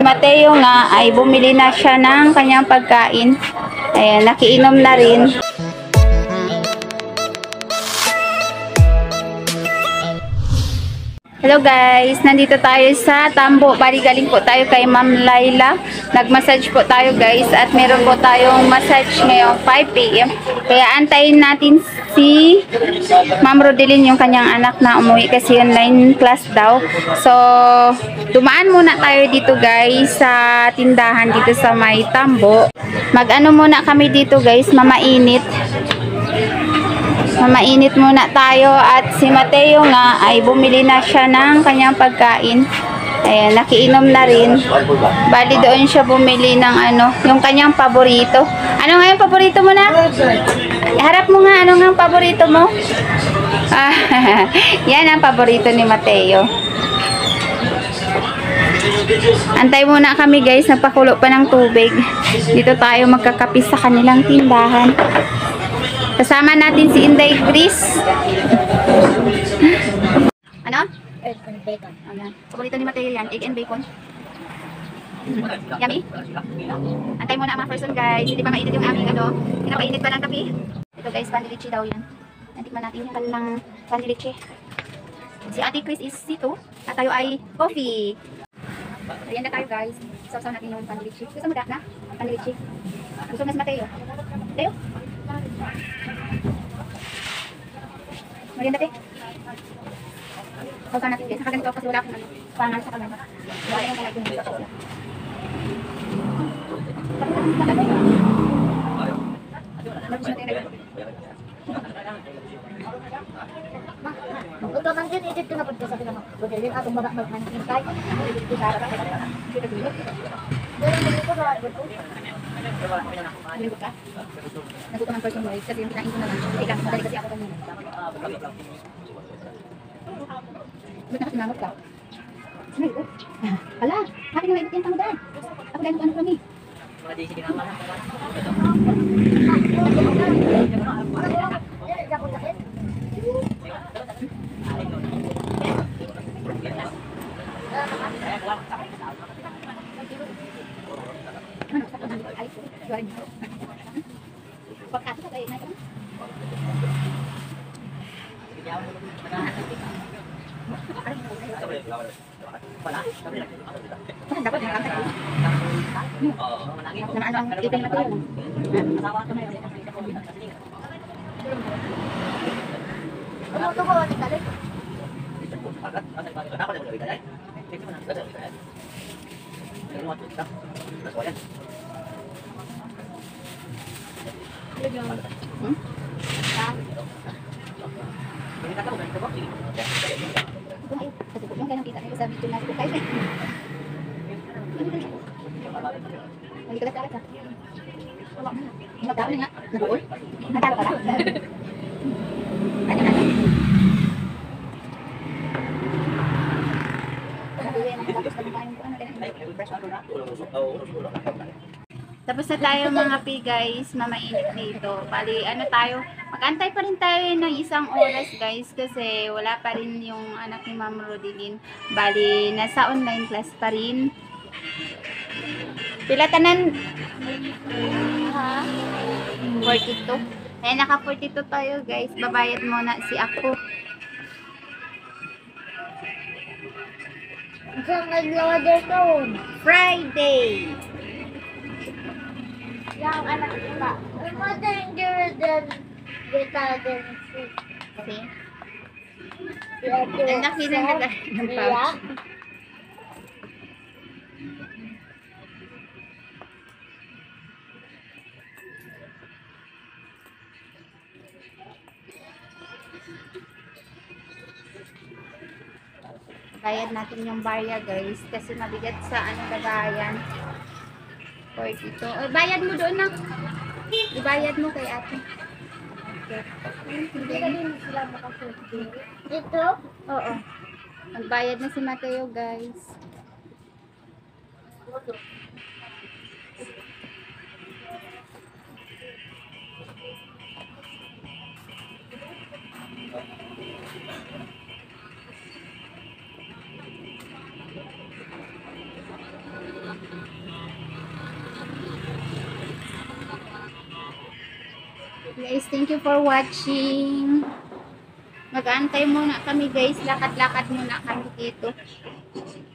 Mateo nga ay bumili na siya ng kanyang pagkain. Ayan, nakiinom na rin. Hello guys, nandito tayo sa Tambo. Bali galing po tayo kay Ma'am Laila. Nag-massage po tayo guys at meron po tayong massage ngayong 5 PM. Kaya antayin natin si Ma'am Rodelyn, yung kanyang anak na umuwi kasi online class daw. So, dumaan muna tayo dito guys sa tindahan dito sa may Tambo. Mag-ano muna kami dito guys, mamainit. Mainit muna tayo at si Mateo nga ay bumili na siya ng kanyang pagkain. Ayan, nakiinom na rin. Bali doon siya bumili ng ano, yung kanyang paborito. Ano nga yung paborito mo na? Harap mo nga, ano nga yung paborito mo? Yan ang paborito ni Mateo. Antay muna kami guys, nagpakulo pa ng tubig. Dito tayo magkakapi sa kanilang tindahan. Kasama natin si Inday Chris. Ano? Egg and bacon. Ayan. Paborito ni Mateo yan, egg and bacon. Yummy? Antay muna ang mga person guys. Hindi pa mainit yung aming ano. Pinapainit pa ng kape. Ito guys, panilichi daw yan. Natikman natin yung kanilang panilichi. Si Ate Chris is C2 at tayo ay coffee. Ayan na tayo guys. Sausaw natin yung panilichi. Gusto mo na? Panilichi. Gusto mo na si Mateo? Mateo? Maganda te. Sausaw natin guys. Saka ganito kasi wala akong ano. Pangal sa kamera. Wala yung kalagin ng sausaw. Ito man din, edit ko na po sa pinamang. Budelin atong maghanap ng tayo. Edit ko sa harap. Pero hindi ko ba agad ko? Nagutom ka? Nagutom ang person guys. Kasi yung kinain ko na lang. Ika, madali kasi ako kanina. Ba't nakasinangot ka? Sinangot? Hala, akin na maibot yan tangodaan. Ako dahil ano kami. Pagkato ka kayo na ito. Dapat yung kanta kayo. Naman ang ipin na tayo. Ano ito ko? Ano ito ko? Yung kaya nakita nyo sa video na sa kayo. Hindi ka lang ka. Magkakaroon nga. Nabuol? Natalo ka lang? Ano na? Tapos na tayo mga pi guys, mamainit dito. Bali, ano tayo, mag-antay pa rin tayo ng isang oras guys kasi wala pa rin yung anak ni Ma'am Rodelyn. Bali, nasa online class pa rin. Pila tanan? Ha? 42. Ayan, naka 42 tayo guys. Babayad muna si ako. Saan nag-order ka? Friday! Yung anak ka. Mother than Vitaden C. See? Ang Ang laki na ng pouch. Bayad natin yung barya guys kasi mabigat sa ano lagayan. 42. Bayad mo doon na. Ibayad mo kay ate. Hindi ka din sila makasuti. Ito? Oo. Magbayad na si Mateo guys. Guys, thank you for watching. Mag-aantay muna kami guys. Lakad-lakad muna kami dito.